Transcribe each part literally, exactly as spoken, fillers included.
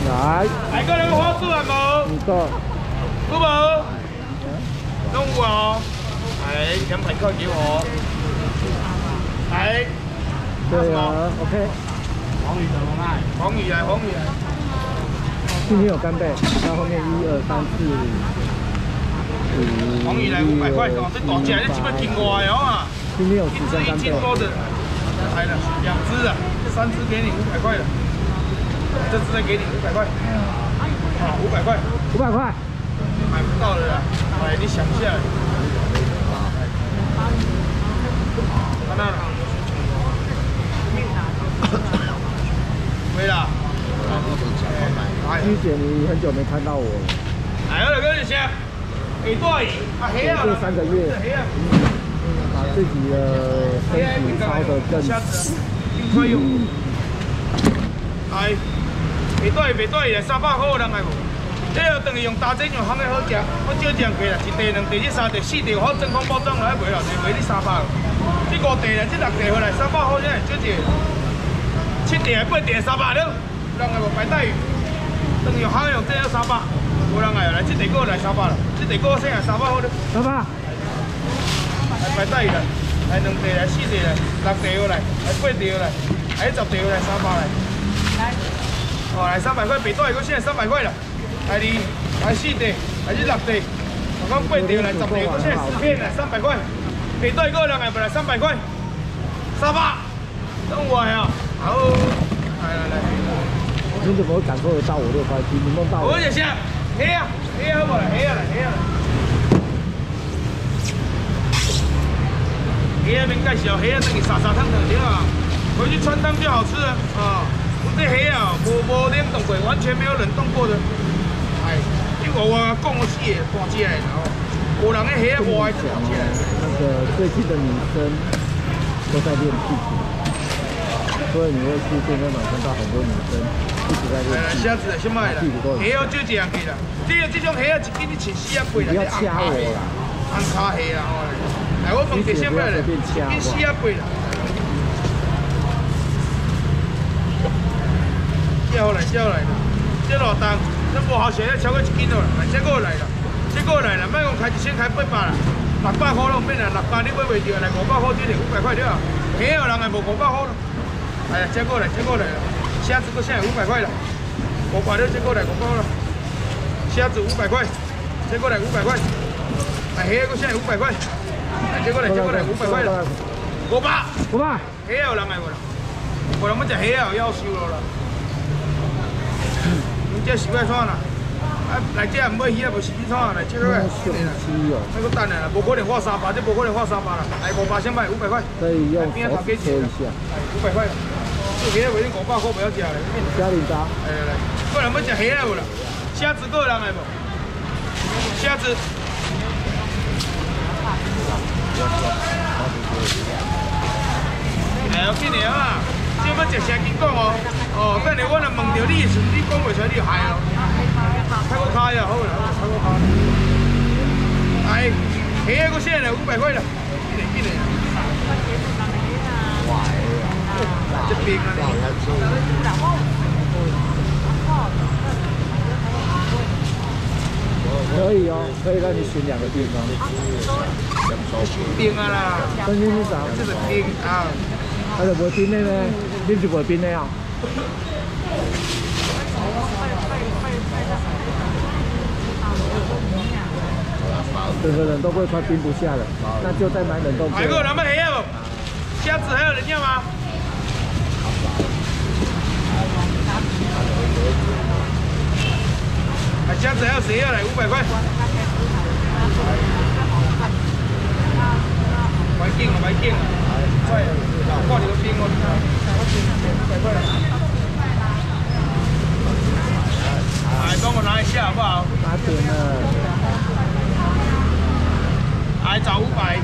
来， 来个人花束啊无？ 五个， 有无？拢有哦。来，两百块给我。来。 对啊 ，OK。 黄鱼怎么卖？黄鱼来，黄鱼来。 今天有干贝，到后面一二三四五。 黄鱼来五百块哦，这大只这基本斤外哦啊。 今天有一只一斤多的，来了，两只啊，三只给你五百块了。这只再给你五百块。啊，五百块。 五百块。 买不到的啦，哎，你想一下。看到了。没啦。 居姐，你很久没看到我了。 哎，我来跟你说，给多少？啊，黑啊！ 这三个月，把自己的身体操得更。 快用。哎，袂对袂对嘞，三百块人来无？这要等于用大针用烘的好食，我少这样过啦，一地、两地、这三地、四地，好真空包装来卖啦，就卖你三百。这五地啦，这六地回来三百块才少一。七地、八地三百了，人来无排队。等于用烘的用这要三百，无人来来，这地个来三百啦，这地个剩下三百块了。 三百。 来排队啦，来两地来，四地来，六地过来，来八地过来，来十地过来，三百来。来。哦，来三百块，北队个现在三百块了。来二，来四地，来这六地，我讲八地来十地，我现在四片来三百块。北队个人来不来三百块？三百，等我呀。好，来来来。 你怎么会感受得到我六块七？你梦到我？ 我也是，黑啊，黑啊，好不啦？黑啊来，黑啊来。黑啊免介绍，黑啊等于沙沙烫烫对啊，回去穿汤就好吃了啊。这黑啊，无无冷冻过，完全没有冷冻过的。哎，因为我讲的是大只的，然后有人的黑啊活的大只的。 那个最近的女生都在练屁股，所以你会出现在晚上到很多女生一直在练屁股。 虾子先卖啦，黑啊就这样给啦。这这种黑啊一斤你穿四啊贵啦， 不要掐我啦， 红卡黑啦，来我问第先卖啦，一斤四啊贵啦。叫来叫来啦，这偌重，这无好钱，要超过一斤了啦。来，这个来啦，这个来啦，莫讲开一千开八百啦，六百块拢免啦，六百你买袂着，来五百块这里五百块了，黑有人还无五百块咯。来，这个来，这个来啦，虾子个现在五百块了，五百了，这个来五百了，虾子五百块，这个来五百块，来黑个现在五百块，来这个来，这个来五百块了，五百， 五百， 黑有人还无啦？无人要食黑啊，要收了啦。这是要创啦，啊来这唔买鱼啊，无是你创来这个来，那个蛋啊，无可能画三百，这无可能画三百啦，来五百先卖五百块， 可以用手指搓一下， 五百块，这鱼为你五百块不要吃嘞， 加零渣， 来来来，个人要食鱼啊无啦？虾子个人来无？虾子，哎，要紧的啊。这要食声紧讲哦，哦，等下我若问到你的时，你讲袂出来，你就害哦。开个开啊，好啦，开个开。哎，虾个现在五百块啦，紧嘞紧嘞。这边啊， 可以哦，可以让你选两个地方。 冰啊啦， 真心是啥？ 这是冰啊。 它就无冰的呢，你是无冰的啊？整个人都会快冰不下了，那就再买冷冻柜。 还有人要黑啊？虾子还有人要吗？啊，虾子还有谁要来？五百块。买劲啊，买劲啊！快，挂你个冰哦！五百块。来，帮我拿一下好不好？ 拿点了。 来，找五百。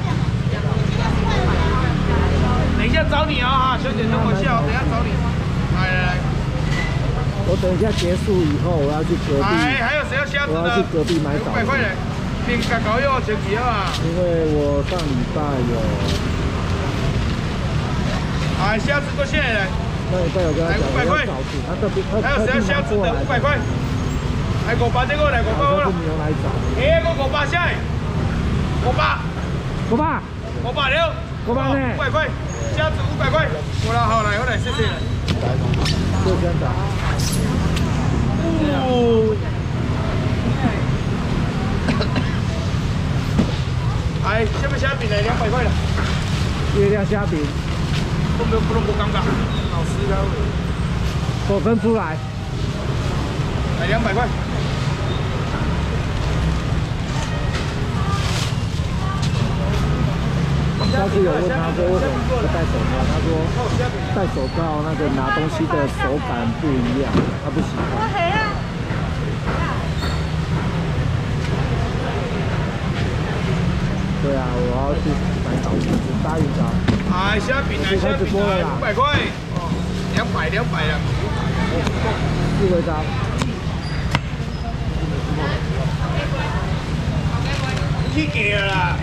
等一下找你啊哈，小姐等我一下，等一下找你。来来来。 我等一下结束以后，我要去隔壁。 哎，还有谁要虾子的？ 我要去隔壁买枣。 五百块嘞，冰咖膏要前几啊？ 因为我上礼拜有。 哎，虾子过现在嘞， 那你队友跟他讲，我要找出他这边，他还有谁要虾子的五百块？来五百这个来五百了。 你用来找。 哎，我五百下，五百， 五百， 五百了， 五百呢？ 五百块，虾子五百块。我来好来，我来谢谢。 就这样子。 哦。哎，什么虾饼来两百块了？ 月亮虾饼。 不能不能不尴尬，老师他。 手伸出来。 来两百块。 上次有问他说为什么不戴手套，他说戴手套那个拿东西的手感不一样，他不喜欢。对啊，我要去买导师，答应他。 哎，虾饼来虾饼来，五百块，哦，两百两百了。 四回章。 去给了啦。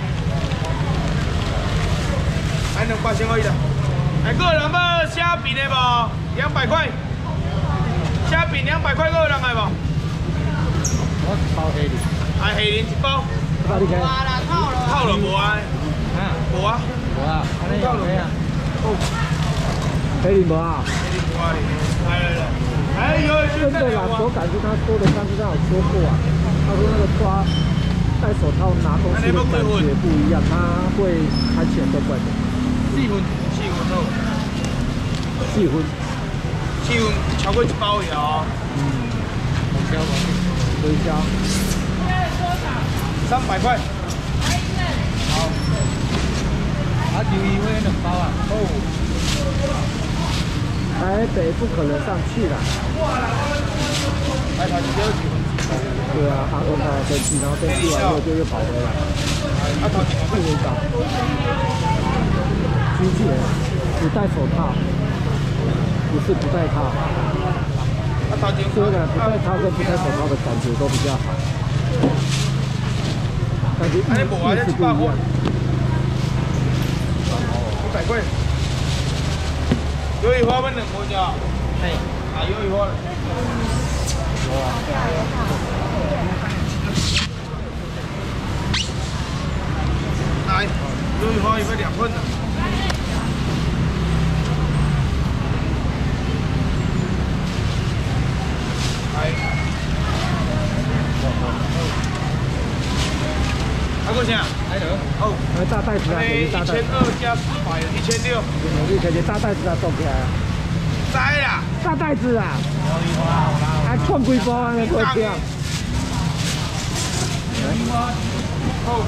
还两百先可以的。哎，个人要虾饼的不？两百块。虾饼两百块个人的不？ 我包黑林。 哎，黑林一包。 包你开。 套了。套了无啊？ 啊， 无啊。 无啊。安尼有咩啊？哦。黑林无啊？ 黑林无啊？来来来。哎有真的啦，手感是他说的，上次他有说过啊。他说那个抓戴手套拿东西的感觉不一样，他会看起来怪怪的。 四分，四分好。 四分。 四分超过一包了哦。 嗯。推销吗？推销。 三百块。好。 啊，鱿鱼会两包啊？哦。台北不可能上去了。 来，他直接几分？ 对啊，阿公他登记，然后登记完后就又跑回来。 啊，他几分？ 不回港。机器人只戴手套，不是不戴套。 啊，他几分？ 虽然不戴套跟不戴手套的感觉都比较好，感觉意思不一样。 一百块。鱿鱼花焖两块จ้ะ嘿，啊，鱿鱼花了。来，鱿鱼花一份两份的。来。还多少钱？还有。哦。 那大袋子啊， 一千二加四百，一千六。 你感觉大袋子啊，送起来啊？ 摘啦！ 大袋子啊！还串几包啊？那个这样。 好。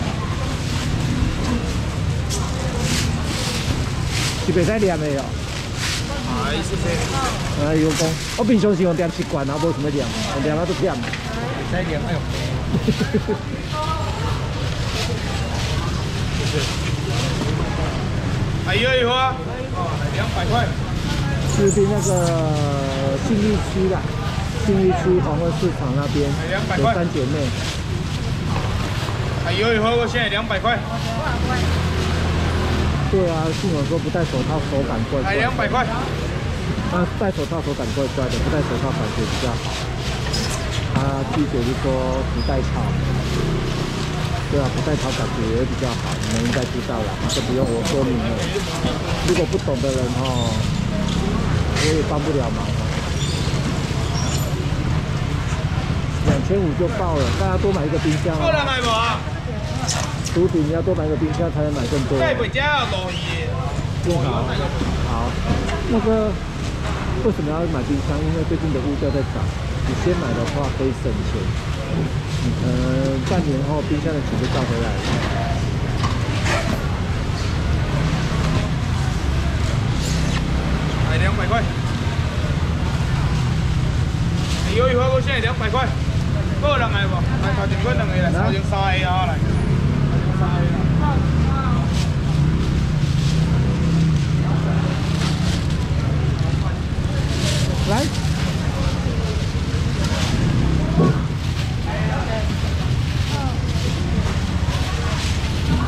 是袂使念的哦。 哎，谢谢。 哎，有讲，我平常是用点习惯啊，无想要念，用念啊都念。袂使念，哎呦。 还有一花，两百块。 是边那个信义区的，信义区黄昏市场那边有三姐妹。 还有一花，我现在两百块。 对啊，信友说不戴手套手感怪怪。还两百块。 啊，戴手套手感怪怪的，不戴手套感觉比较好。他拒绝就说不戴套。对啊，不戴套感觉也比较好，你们应该知道了，就不用我说明了。如果不懂的人哦，我也帮不了忙。两千五就爆了，大家多买一个冰箱啊！ 够了买不啊？ 厨底你要多买个冰箱才能买更多。 在本家有东西。 好，好，那个为什么要买冰箱？因为最近的物价在涨，你先买的话可以省钱。呃，半年后冰箱的钱就赚回来了。 来两百块。鱿鱼花锅现在两百块，够人来不？来头前几两个来，头前三个啊来。三个。 来。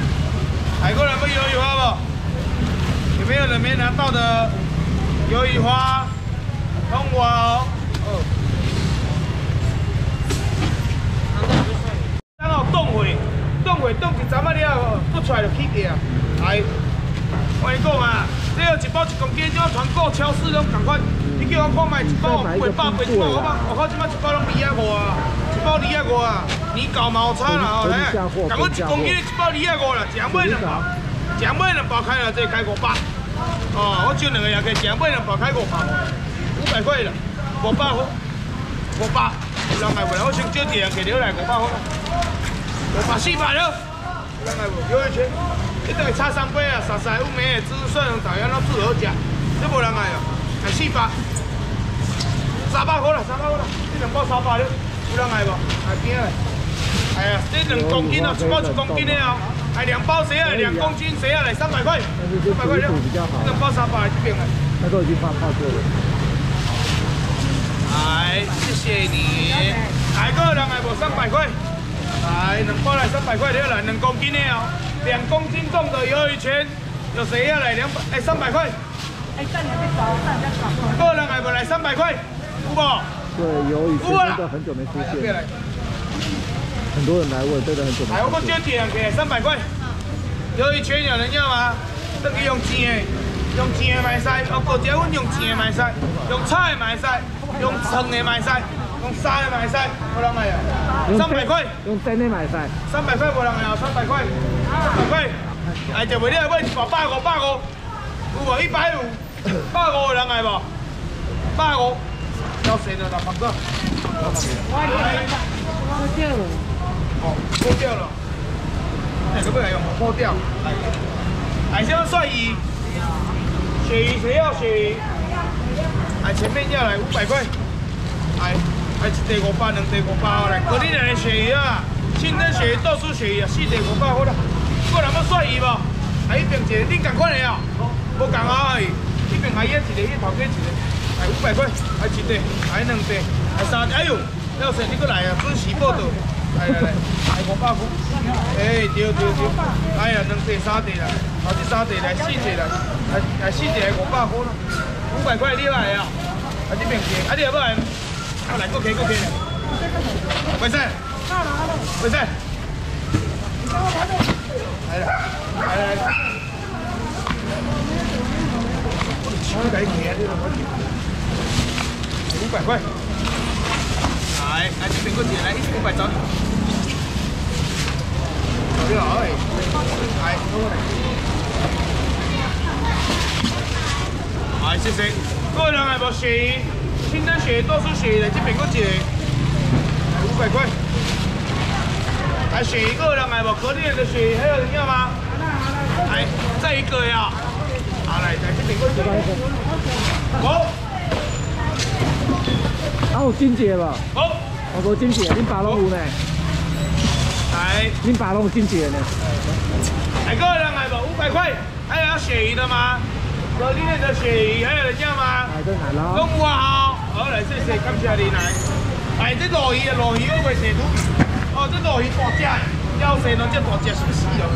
海过来不鱿鱼花不？有没有人没拿到的鱿鱼花？ 了一包一公斤，这种团购超市拢同款。你叫我看卖一包五百八八一包，我讲我靠，即摆一包拢二百五啊，一包二百五啊，年糕嘛有差啦，来，共我一公斤一包二百五啦，一买两包，一买两包开了，这开五百。哦，我就两个也可以，一买两包开五百，五百块啦，五百块，五百，有人来不来？我先少一个人摕了来五百块，五百四百了，有人来无？有一圈。 你等于炒三杯啊，沙沙乌梅的子孙导演拢煮好食，这无人来哦，还四百，三百块啦，三百块啦，这两包三百了，有人来无？来边来，哎呀，这两公斤哦，一包一公斤的哦，哎，两包谁啊？两公斤谁啊？来三百块，三百块了，这两包三百这边来， 那都已经发泡过了。 来，谢谢你，来个人来无？三百块，来两包来三百块了，来两公斤的哦。 两公斤重的鱿鱼圈，有谁要来两百？哎，三百块。哎，这你还没找，这人家找过来。个人来不来三百块？有不？ 对，鱿鱼圈真的很久没出现。很多人来问，真的很久没出现。 来，我们就点给三百块。鱿鱼圈有人要吗？这个用煎的，用煎的买晒。哦，过节阮用煎的买晒，用炒的买晒，用蒸的买晒，用沙的买晒，有人来啊？三百块。 用蒸的买晒。三百块无人来啊？三百块。 百块，哎，就为了买一包百五百五，有无？一百五，百五有人来无？百五，要谁的啦？胖哥。 脱掉了。 哦，脱掉了。哎，可不可以用？脱掉。海鲜蒜鱼，鳕鱼谁要鳕鱼？哎，前面要来五百块。哎，哎，一地五百，两地五百来。过年来的鳕鱼啊，清蒸鳕鱼、豆豉鳕鱼啊，四地五百好啦。 个人要蒜鱼无？啊，一边一个，恁共款的哦，无共啊而已。一边还一个，迄头家一个，哎五百块，还一地，还两地，还三地。哎呦，要是你过来啊，准时报道。来来来，来五百块。哎，对对对，哎呀，两地三地啦，后这三地来四地来，来来四地来五百块啦，五百块你来啊？啊这边去，啊你要不来？啊来，过去过去。喂生，喂生。 来了，来来来，我给你啊，这个五百块，来，来这边过去，来一千五百找你，找你好哎，来，来谢谢，个人系无鳕鱼，清蒸鳕鱼、豆豉鳕鱼来这边过去，五百块。 来鳕鱼个人来不？隔天的鳕鱼还有人要吗？来，再一个呀！好，来，来这边过去。好。 啊，有金姐吧？ 好。 我无金姐，恁爸拢有呢。 来。恁爸拢有金姐呢。 来个人来不？五百块。还有要鳕鱼的吗？隔天的鳕鱼还有人要吗？ 来，这来了。 拢有啊！好，来谢谢，感谢你来。来，这鲈鱼啊，鲈鱼我袂写图。 哦，这鲈鱼大只，要生拢这大只，是不是哦？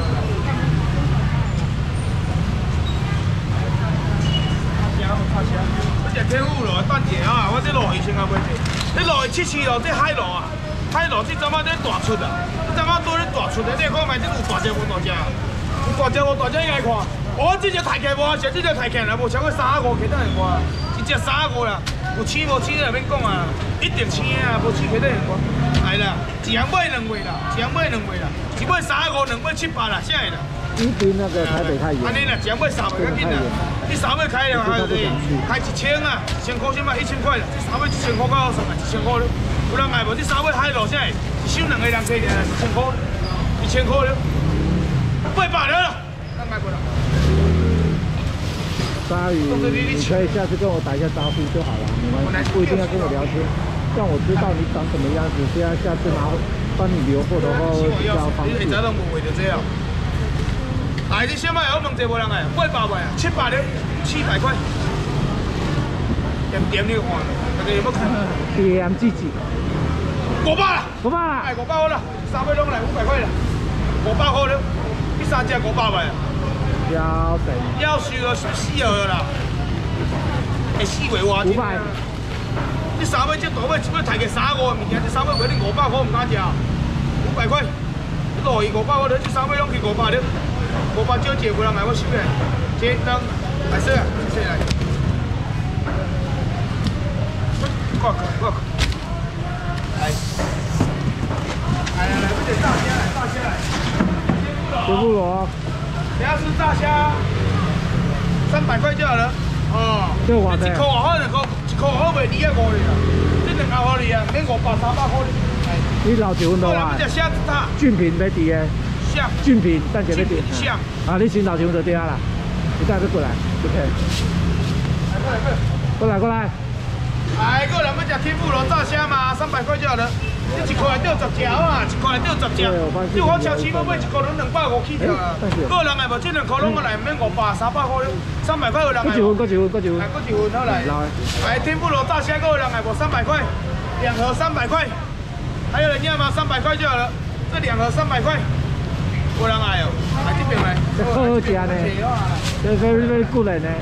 差车，我食天府咯，等者啊！我这鲈鱼先啊买者，这鲈鱼七七咯，这海螺啊，海螺这阵仔在大出啊，这阵仔多咧大出的，你看卖这有大只无大只啊？有大只无大只，你来看。我这只抬起无啊，像这只抬起来无超过三十五，起得很多啊，一只三十五啦。 有青无青的免讲啊，一定青啊，无青起得很多。来啦，一人买两位啦，一人买两位啦，一买三十五，两买七八啦，现在啦。 你比那个台北太远。 安尼啦，一人买三百较紧啦。你三百开了还是开一千啊？一千块先买一千块啦，这三百一千块够好算啊，一千块了。有人爱无？这三百海螺现在一手两个人可以啦，一千块，一千块了，八百了啦，咱买过啦。 鲨鱼，你可以下次跟我打一下招呼就好了，没关系，不一定要跟我聊天，让我知道你长什么样子，这样下次拿帮你留货的话会比较方便。 你下早拢无为着这样。来，你小麦好问者无人来，八百块啊，七百了，七百块。点点你看，大家有冇看？ 点自己。 五百啦， 五百啦， 哎，五百好啦，三百拢来五百块啦，五百好了，你三只五百块啊。 要等， 要死了，死了啦！会死袂偌五百， 你三尾只大尾，一尾抬个三五的物件，这三尾卖你五百块唔敢食，五百块，鲈鱼五百块，你这三尾拢去五百了，五百少一个无人来我收的，这当五来说啊，谢谢来。过口过口。来，来来来，不得大虾来，大虾来。 天妇罗。 你要吃炸虾，三百块就好了。哦。 这偌济？ 一颗外好，两颗，一颗外好卖二啊五哩啦。这两盒好哩啊，免五百三百块哩。 你老几分多啊？ 我只虾子塔。 俊平要伫个。 虾。 俊平，等下要伫。 虾。 啊，你先老几分就对啊啦。你等下要过来 ，OK。 来过来过来。 过来过来。 哎，个人要吃天妇罗炸虾嘛，三百块就好了。你一块来钓十条啊，一块来钓十条。你我超市要买一块拢两百五起条啊。个人的无，这两块拢我来免五百、三百块，三百块有人的。 过一份，过一份，过一份。 来，过一份好来。来，天妇罗炸虾个人的无，三百块，两盒三百块。还有人要吗？三百块就好了，这两盒三百块。有人来哦，来这边来。 这好好食呢，这这这过来呢。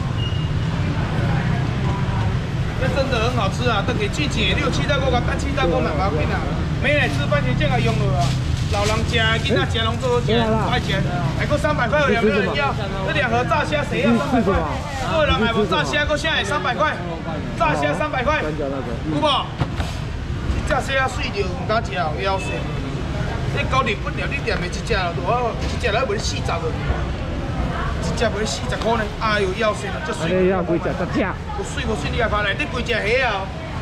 这真的很好吃啊！都给季节六七大锅个，但七大锅蛮麻烦啊。没来吃番茄酱也用了啊。老人家，囡仔吃拢做好吃，爱吃。还够三百块，有没有人要？这两盒炸虾谁要三百块？个人还无炸虾，够现在三百块。炸虾三百块，有无？炸虾水着，唔敢吃哦，夭寿。你九日本料理店的一只我一只来卖四十个。一只卖四十块呢，哎呦，夭寿了，足水！ 你要几只？十只。 有水无水你也发来，你几只虾啊？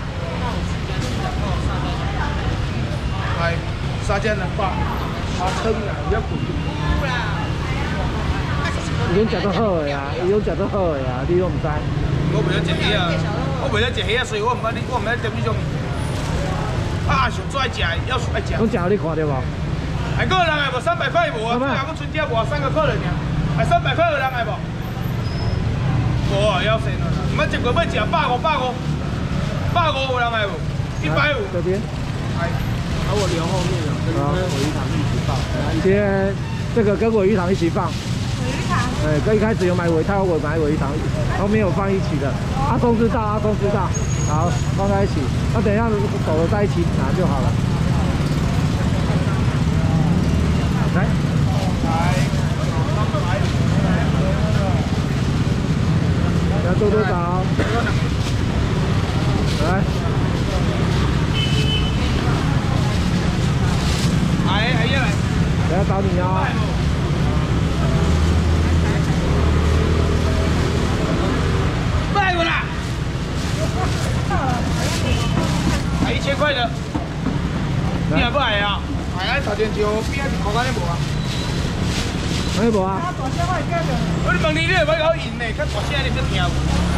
来，三只两百，好撑啊，要贵。 已经食得好的啊，已经食得好的啊，你都唔知。 我袂晓食虾啊，我袂晓食虾，所以我唔捌你，我唔捌点这种。啊，上最爱食，要爱食。 我食你看到无？ 还个人来无？三百块无啊？最后我春节无三个客人尔。还三百块有人来无？无啊，要死了！唔要一个要食百五，百五，百五有人来无？一百五。 这边。 哎， 把我留后面了，跟尾鱼汤一起放。 今天这个跟尾鱼汤一起放。 尾鱼汤。 对，跟一开始有买尾汤，我买尾鱼汤，后面有放一起的。阿公知道，阿公知道。好，放在一起。那等一下手的在一起拿就好了。来。 来。 要做多少？来。 哎，哎呀来。 等下找你哦。 卖我啦！还一千块的，你也不矮啊？矮在头前就边一块干你无啊？ 哎无啊？ 我你问你，你会买搞赢呢？较大声你就听有。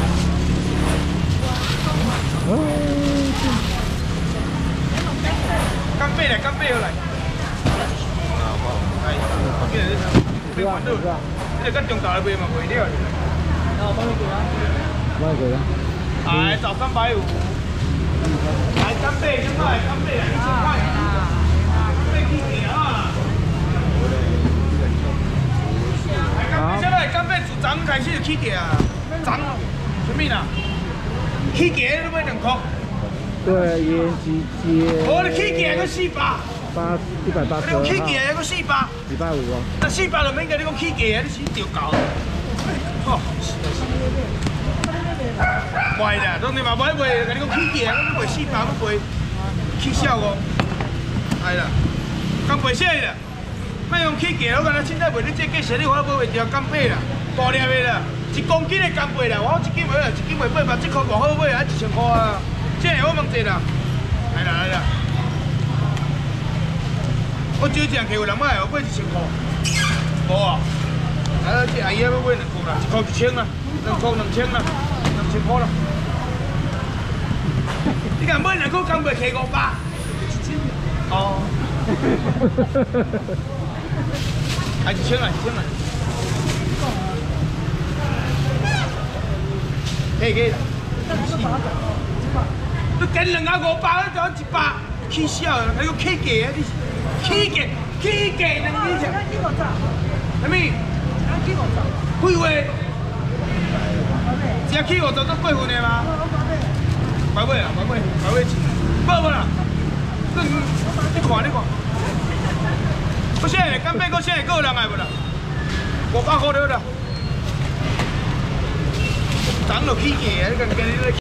干贝来，干贝好来。哎，今日你看到，你跟中大的卖嘛卖了。 那我帮你给啊。 帮你给了。 哎，找三百五。来干贝，现在干贝一千块。干贝起价啊！干贝现在干贝自昨开始就起价啊，昨什么啦？起价你买两块。 对，盐鸡街。 我你起价个四百。 八一百八十二。 你起价个四百。 礼拜五哦。 那四百就免甲你讲起价，你是调搞。哦，是啊是。卖啦，当你嘛买卖，甲你讲起价，我卖四百，我卖起小哦。系啦，刚卖啥啦？卖用起价，我讲凊彩卖你这价钱，你我买袂着干贝啦，大粒的啦，一公斤的干贝啦，我一斤卖啊，一斤卖八百，这块偌好买啊，一千块啊，这我问济啦，来啦来啦。我少一人客有人买，我买一千块，无啊。啊，这阿姨要买两块啦，一块一千啦，两块两千啦，两千块啦。你敢买两块干贝客五百？哦。啊，一千啦，一千啦。可以可以啦。你跟两个五百，你讲一百，起笑啦，还有起价啊你。起价，起价两几钱？什么？几位？只起五十都过分的吗？百尾啊，百尾，百尾钱，无无啦？你你看你看，我现在干贝，我现在个人来无啦？五百块了啦。 长就起价啊！你讲今日咧。